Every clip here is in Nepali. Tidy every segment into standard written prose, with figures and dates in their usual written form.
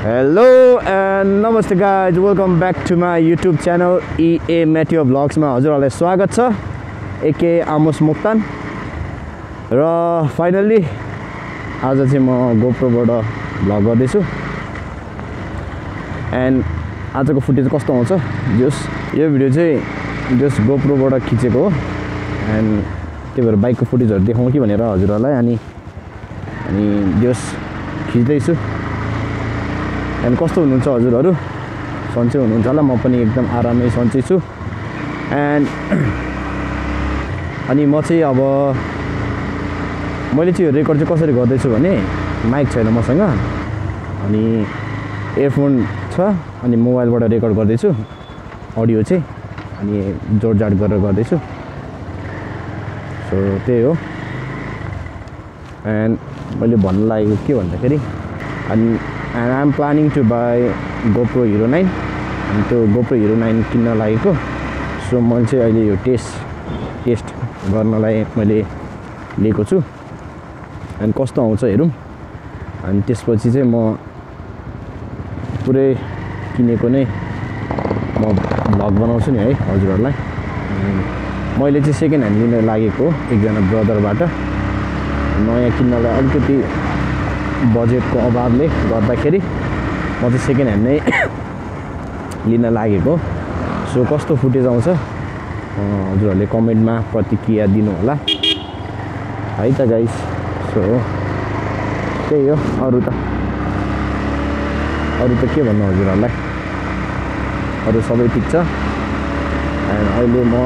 Hello and namaste guys, welcome back to my YouTube channel EA-MaTeO Vlogs मा हजुरहरुलाई स्वागत छ एके आमोस मोक्तान र फाइनली आज चाहिँ म GoPro बाट भ्लग गर्दै छु एन्ड आजको फुटेज कस्तो आउँछ जस यो भिडियो चाहिँ जस GoPro बाट खिचेको हो एन्ड त्यही भएर बाइकको फुटेजहरु देखाउँ कि भनेर हजुरहरुलाई अनि जस खिच्दै छु एन्ड कस्तो हुनुहुन्छ हजुरहरु सन्चै हुनुहुन्छ होला म पनि एकदम आरामै सन्चै छु एन्ड अनि म चाहिँ अब मैले चाहिँ यो रेकर्ड चाहिँ कसरी गर्दै छु भने माइक छैन मसँग अनि इयरफोन छ अनि मोबाइलबाट रेकर्ड गर्दै छु अडियो चाहिँ अनि जोडजाड गरेर गर्दै छु सो त्यही हो एन्ड मैले भन्न लागेको के भन्दाखेरि अनि and I'm planning to buy GoPro Hero 9 and to GoPro Hero 9 किन्न लागेको सो मैले चाहिँ अहिले यो टेस्ट गर्नलाई मैले लिएको छु अनि कस्तो आउँछ हेरौँ अनि त्यसपछि चाहिँ म पुरै किनेको नै म भ्लग बनाउँछु नि है हजुरहरुलाई मैले चाहिँ सेकेन्ड ह्यान्ड लिन लागेको एकजना ब्रदरबाट नयाँ किन्नलाई अलिकति बजेटको अभावले गर्दाखेरि म चाहिँ सेकेन्ड ह्यान्ड नै लिन लागेको सो कस्तो फुटेज आउँछ हजुरहरुले कमेन्टमा प्रतिक्रिया दिनु होला है त गाइस सो त्यही हो अरु त के भन्नु हजुरहरुलाई अरु सबै ठिक छ एन्ड अहिले म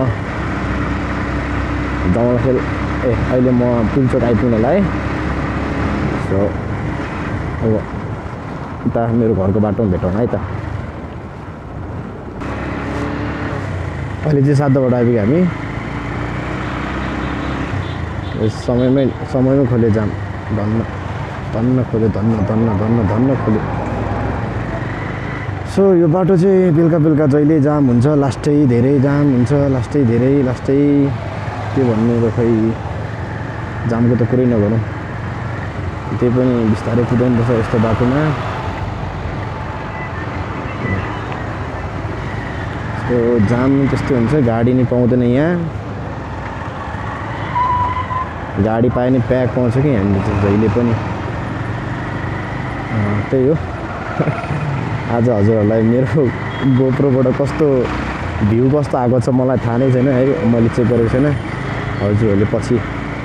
अहिले म पुलचोक आइपुग्न लाएँ सो अब उता मेरो घरको बाटोमा भेटौँ है त अहिले चाहिँ सातबाट आइपुग्यो हामी समयमै खोले जाम धन्न खोल्यो सो यो बाटो चाहिँ बेलुका जहिले जाम हुन्छ लास्टै धेरै जाम हुन्छ लास्टै के भन्नु र खै जामको त कुरै नगरौँ त्यही पनि बिस्तारै कुदाउनुपर्छ यस्तो बाटोमा यस्तो जाम त्यस्तो हुन्छ गाडी नि पाउँदैन यहाँ गाडी पाए नि प्याक पाउँछ कि हामीले चाहिँ जहिले पनि त्यही हो आज हजुरहरुलाई मेरो GoProबाट कस्तो भ्यू कस्तो आएको छ मलाई थाहा नै छैन है मैले चेक गरेको छैन हजुरहरुले पछि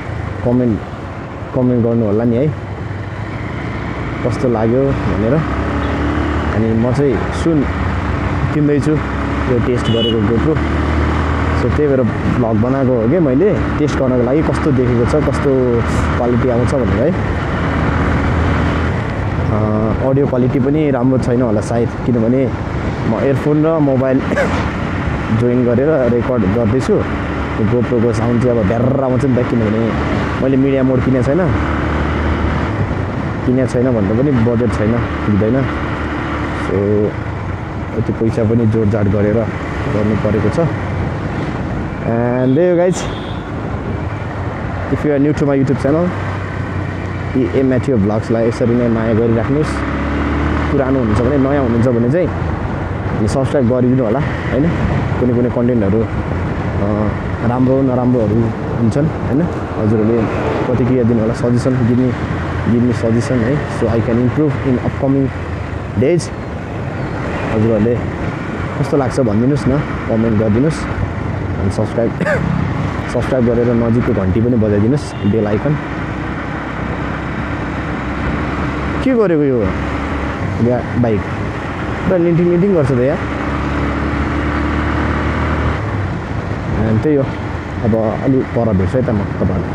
कमेन्ट गर्नु होला नि है कस्तो लाग्यो भनेर अनि म चाहिँ सुन किन्दैछु यो टेस्ट गरेको GoPro सो त्यही भएर भ्लग बनाएको हो कि मैले टेस्ट गर्नको लागि कस्तो देखेको छ कस्तो क्वालिटी आउँछ भनेर है अडियो क्वालिटी पनि राम्रो छैन होला सायद किनभने म इयरफोन र मोबाइल जोइन गरेर रेकर्ड गर्दैछु GoPro को साउन्ड चाहिँ अब भ्यार आउँछ नि त किनभने मैले मिडिया मोड किनेको छैन भन्दा पनि बजेट छैन पुग्दैन सो यति पैसा पनि जोडजाड गरेर गर्नु परेको छ and there guys if you are new to my YouTube channel EA-MaTeO भ्लग्सलाई यसरी नै माया गरिराख्नुहोस् पुरानो हुनुहुन्छ भने नयाँ हुनुहुन्छ भने चाहिँ सब्सक्राइब गरिदिनु होला हैन कुनै कन्टेन्टहरु राम्रो नराम्रोहरू हुन्छन् हैन हजुरहरुले प्रतिक्रिया दिनु होला सजेसन give me suggestion है so I can improve in upcoming days हजुरहरुले कस्तो लाग्छ भनिदिनुस् न कमेन्ट गरिदिनुस् अनि सब्स्क्राइब गरेर नजिकको घण्टी पनि बजाइदिनुस् बेल आइकन के गरेको यो बाइक र लिन्टिङ गर्छ त यार अनि त्यही हो अब अलि पर भेट्छु है त म तपाईहरुलाई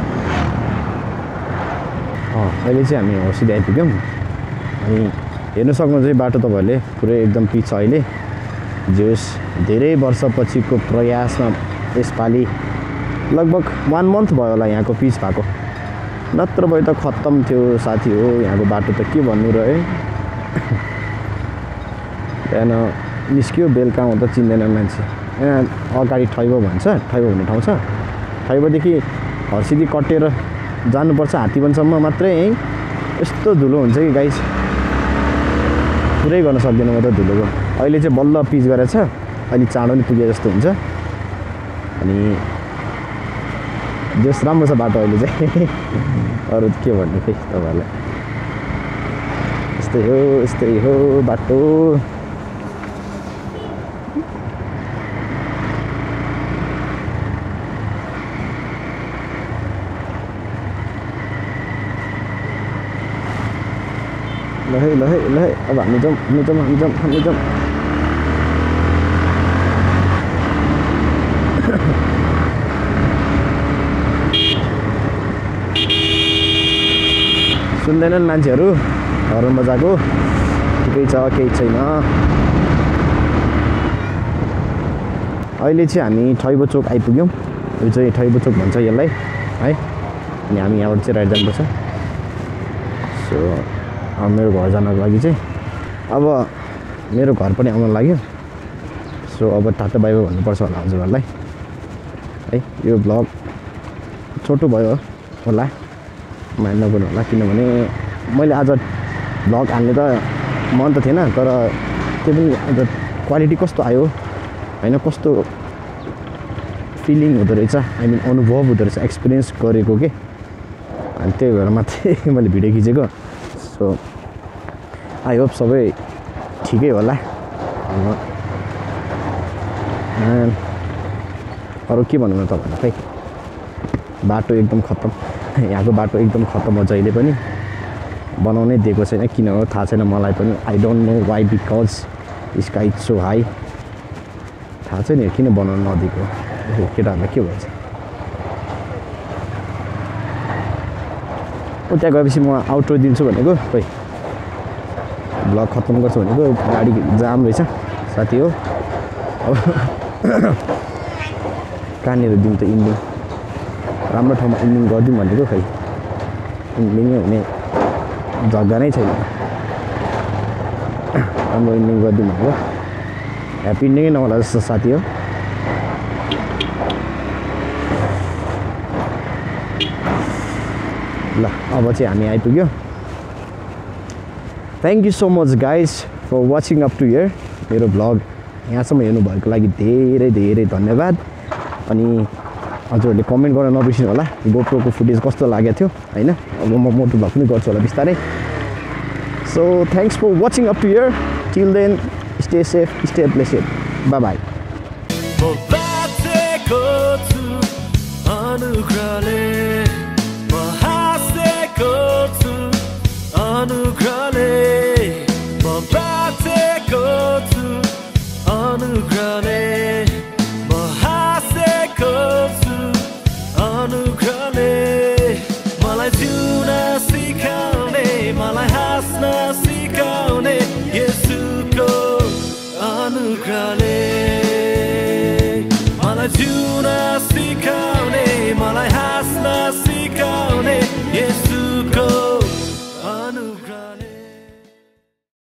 अहिले चाहिँ हामी हर्सिँदै आइपुग्यौँ अनि हेर्न सक्नुहुन्छ है बाटो तपाईहरुले पुरै एकदम पिच छ अहिले जस धेरै वर्षपछिको प्रयासमा यसपालि लगभग 1 मन्थ भयो होला यहाँको पिच भएको नत्र भए त खत्तम थियो साथी हो यहाँको बाटो त के भन्नु र है बिहान निस्क्यो बेलुका हुँदा चिन्दैन मान्छे अगाडि ठैबो भन्छ ठैबो भन्ने ठाउँ छ ठैबोदेखि हर्सिँदै कटेर जानुपर्छ हात्तीवनसम्म मात्रै है यस्तो धुलो हुन्छ कि गाइस पुरै गर्न सक्दिनँ म त धुलोको अहिले चाहिँ बल्ल पिच गरेछ अहिले चाँडो नि पुगे जस्तो हुन्छ अनि जस राम्रो छ बाटो अहिले चाहिँ अरू के भन्नु खै तपाईँहरूलाई यस्तै हो बाटो ल है अब हामी जाउँ सुन्दैनन् मान्छेहरू हर्न बजाएको ठिकै छ केही छैन अहिले चाहिँ हामी ठैबो चोक आइपुग्यौँ यो चाहिँ ठैबो चोक भन्छ यसलाई है अनि हामी यहाँबाट चाहिँ राइट जानुपर्छ सो मेरो घर जानको लागि चाहिँ अब मेरो घर पनि आउन लाग्यो सो अब टाटा बाइ बाइ भन्नुपर्छ होला हजुरहरूलाई है यो भ्लग छोटो भयो होला मान्नु नपर्नु होला किनभने मैले आज भ्लग हाल्ने त मन त थिएन तर त्यो पनि अन्त क्वालिटी कस्तो आयो होइन कस्तो फिलिङ हुँदो रहेछ आई मिन अनुभव हुँदो रहेछ एक्सपिरियन्स गरेको के अनि त्यही भएर मात्रै मैले भिडियो खिचेको सो आई होप सबै ठिकै होला अरू के भन्नु न तपाईँलाई खै बाटो एकदम खत्तम यहाँको बाटो एकदम खत्तम हो जहिले पनि बनाउनै दिएको छैन किन हो थाहा छैन मलाई पनि I don't know why because sky is so high थाहा छैन किन बनाउनु नदिएको केटाहरूलाई के भन्छ उता गएपछि म आउटरो दिन्छु भनेको खोइ भ्लग खत्तम गर्छु भनेको गाडी जाम रहेछ साथी हो अब कहाँनिर दिउँ त इन्डिङ राम्रो ठाउँमा इन्डिङ गरिदिउँ भनेको खै इन्डिङै हुने जग्गा नै छैन राम्रो इन्डिङ गरिदिउँ भनेको ह्याप्पी इन्डिङै नहोला जस्तो साथी हो ल अब चाहिँ हामी आइपुग्यो thank you so much guys for watching up to here मेरो भ्लग यहाँसम्म हेर्नुभएको लागि धेरै धेरै धन्यवाद अनि हजुरहरूले कमेन्ट गर्न नबिर्सिनु होला गोप्रोको फुटेज कस्तो लागेको थियो होइन अब म मोटो भ्लग पनि गर्छु होला बिस्तारै so thanks for watching up to here till then stay safe stay blessed bye bye मलाई जिउन सिकाउने मलाई हाँस्न सिकाउने यसुको अनुग्रहले मलाई जिउ